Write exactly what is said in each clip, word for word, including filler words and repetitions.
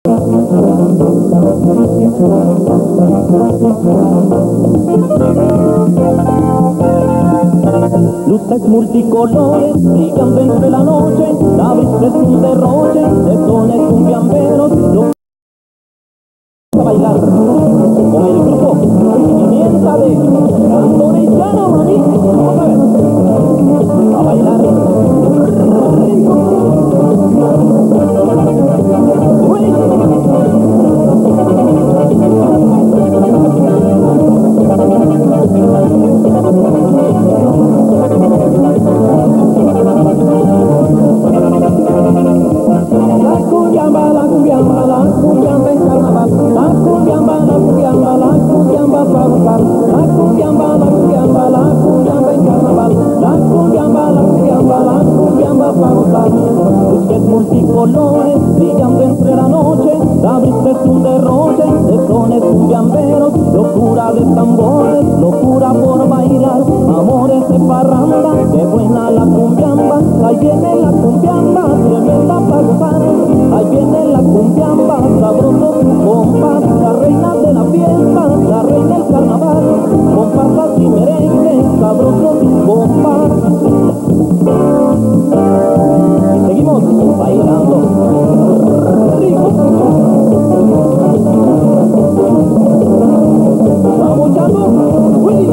Luces multicolores brillando entre la noche, la brisa es un derroche de sones cumbiamberos. Lo a bailar con el grupo Pimienta de Cantorillano, mami. Vamos a ver, a bailar rico. Uy. La cumbiamba, la cumbiamba, la cumbiamba en carnaval. La cumbiamba, la cumbiamba, la cumbiamba para gozar. La cumbiamba, la cumbiamba, la cumbiamba en carnaval. La cumbiamba, la cumbiamba, la cumbiamba para gozar. Luces multicolores brillando entre la noche, la brisa es un derroche de sones cumbiamberos, locura de tambores, locura por bailar, amores de parranda, qué buena la cumbiamba. Ahí viene la cumbiamba, tremenda para gozar. Ahí viene la cumbiamba, sabroso su compás, la reina de la fiesta, la reina del carnaval, comparsas y merengue, sabroso su compás. Y seguimos bailando rico. Vamos, chavo. Uy.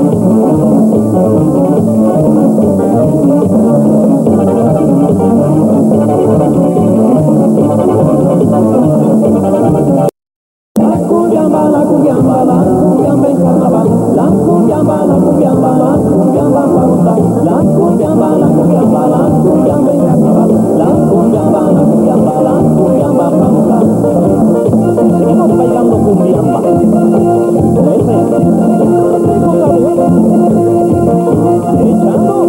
La cumbiamba, la cumbiamba, la cumbiamba en carnaval. La cumbiamba, la cumbiamba, la cumbiamba para gozar. La cumbiamba, la cumbiamba, la cumbiamba en carnaval. La cumbiamba, la cumbiamba, la cumbiamba para gozar. Seguimos bailando cumbiamba. Con ese rico sabor. Echando.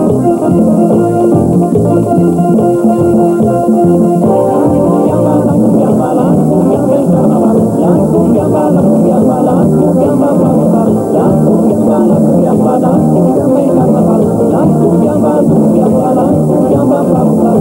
La cumbiamba, la cumbiamba en carnaval. La cumbiamba, la cumbiamba, la cumbiamba para gozar. La cumbiamba, la cumbiamba, la cumbiamba en carnaval. La cumbiamba, la cumbiamba, la cumbiamba para gozar.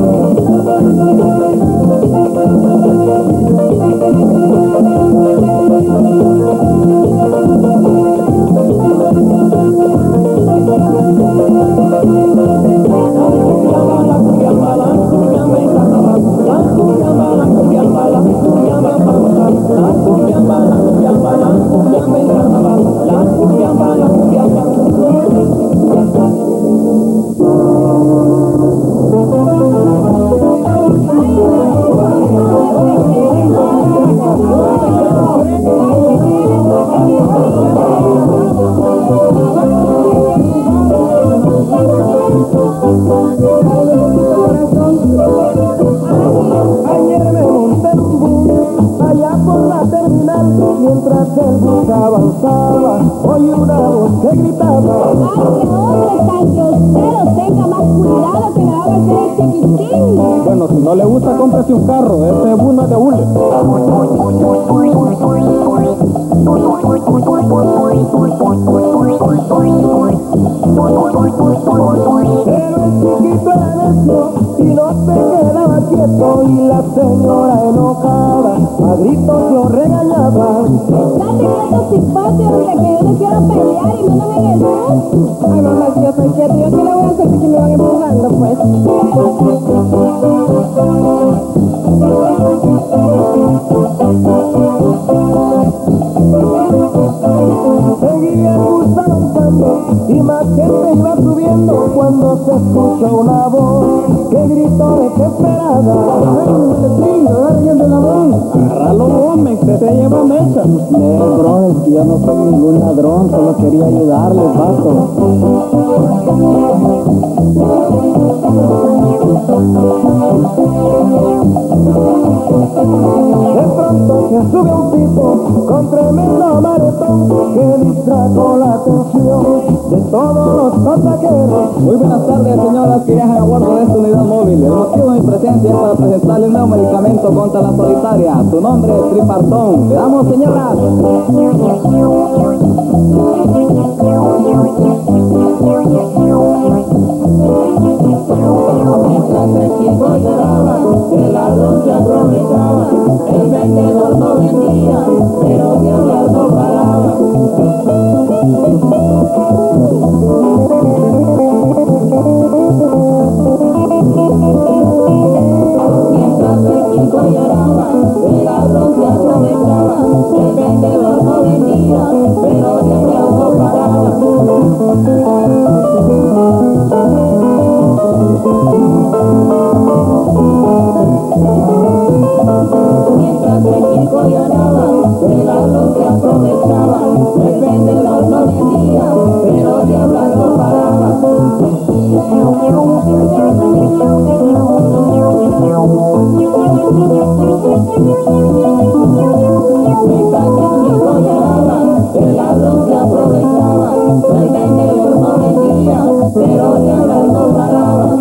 Ayer me monté en un bus allá por la terminal, mientras el bus avanzaba, oí una voz que gritaba: ¡ay, hombre, tan grosero! Tenga más cuidado que me va a hacer el chiquitín. Bueno, si no le gusta, cómprese un carro, este bus no es de hule. Pero el chiquito era necio y no se quedaba quieto, y la señora enojada a gritos lo regañaba. Date quieto, cipote, hombre, que yo no quiero pelear y menos en el bus. Ay, mamá, si yo estoy quieto, ¿yo qué le voy a hacer si me van empujando, pues? Seguía el bus avanzando y más gente iba subiendo, cuando se escuchó una voz que gritó desesperada: Agárralo, hombre, que se lleva mecha. Eh, bro, es que yo no soy ningún ladrón, solo quería ayudarle, vato. De pronto se sube un tipo con tremendo maretón que distrajo la atención de todos los pasajeros. Muy buenas tardes, señoras que viajan a bordo de esta unidad móvil. El motivo de mi presencia es para presentarle un nuevo medicamento contra la solitaria. Su nombre es Tripartón. Le damos, señoras. Mientras el chico lloraba, el ladrón se aprovechaba lloraba, el ladrón se aprovechaba, el vendedor no vendía, pero siempre algo paraba. Mientras el chico lloraba, el ladrón se aprovechaba, el vendedor no vendía, pero siempre algo paraba. Mientras el chico lloraba, el ladrón se aprovechaba, el vendedor no vendía, pero siempre algo paraba.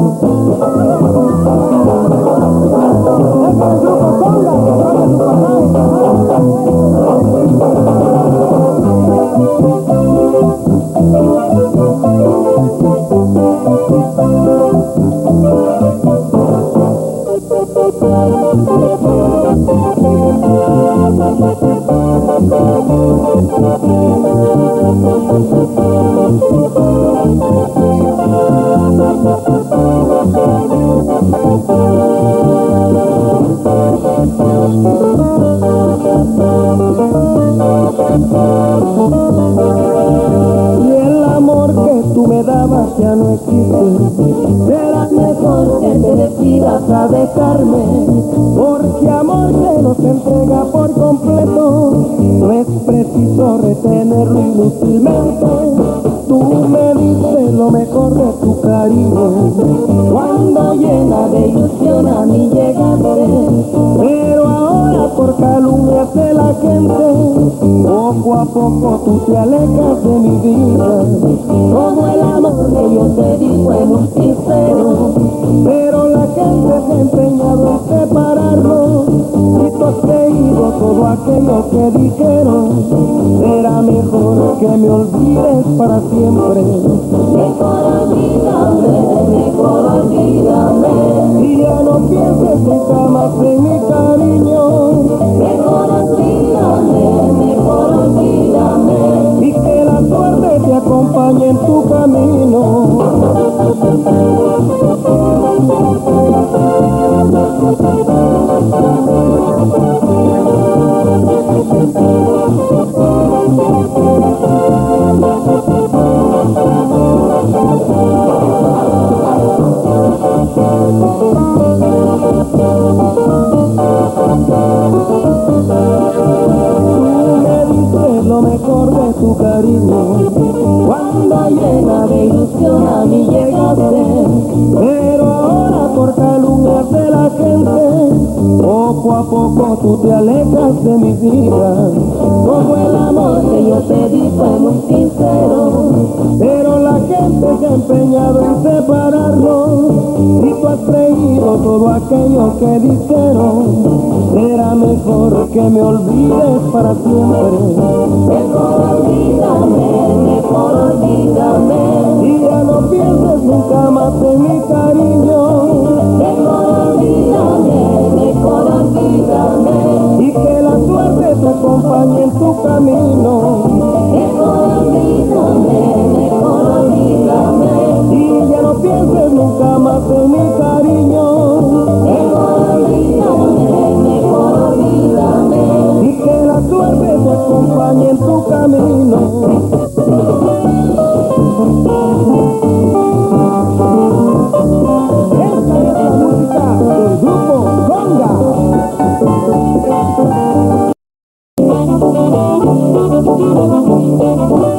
Y el amor que tú me dabas ya no existe. Será mejor que te decidas a dejarme, porque amor que nos entrega por completo no es preciso retenerlo inútilmente. Tú me diste lo mejor de tu cariño cuando llena de ilusión a mí llegaste, pero ahora por calumnias de la gente poco a poco tú te alejas de mi vida. Como el amor que yo te di fue muy sincero, pero la gente se ha empeñado en separarnos y tú has creído todo aquello que dijeron. Será mejor que me olvides para siempre. Mejor olvídame, mejor olvídame, y ya no pienses nunca más en mi cariño. Mejor olvídame, mejor olvídame, y que la suerte te acompañe en tu camino. Lo mejor de tu cariño cuando llena de ilusión a mí llegaste, pero ahora por calumnias de la gente poco a poco tú te alejas de mi vida. Como el amor que yo te di fue muy sincero, pero la gente se ha empeñado en separarnos y tú has creído todo aquello que dijeron. Será mejor que me olvides para siempre. Mejor olvídame, mejor olvídame, y ya no pienses nunca más en mi cariño. Mejor olvídame, mejor olvídame, y que la suerte te acompañe en tu camino. Mejor olvídame, mejor olvídame, y ya no pienses nunca más en mi cariño. Mejor olvídame, mejor olvídame, y que la suerte te acompañe en tu camino. Esta es la música del grupo Conga.